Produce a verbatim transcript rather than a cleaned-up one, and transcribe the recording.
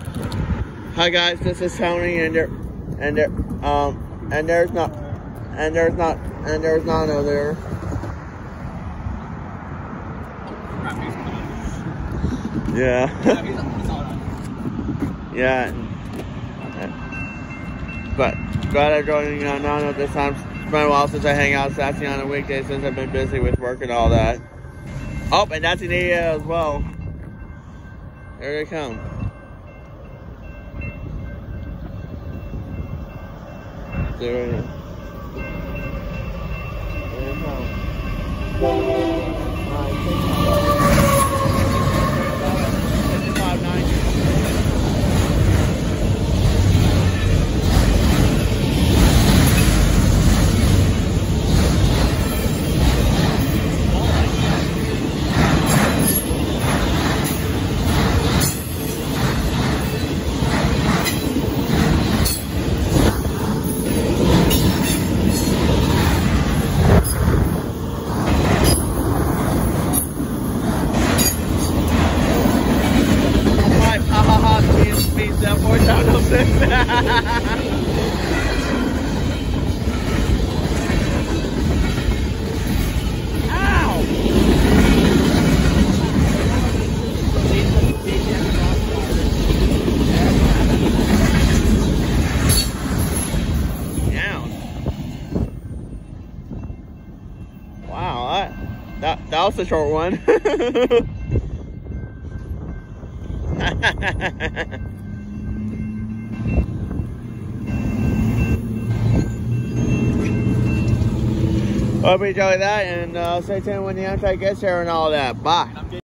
Hi guys, this is Tony, and there, and there, um, and there's not, and there's not, and there's Nano there. Yeah. Yeah. But glad I joined uh, Nano this time. It's been a while since I hang out with Stassney on a weekday since I've been busy with work and all that. Oh, and that's in the area as well. There they come. There it is. There they come. fifty-five ninety. Wow, that, that, that was a short one. Hope you enjoyed that, and uh, stay tuned when the Amtrak gets here and all that. Bye.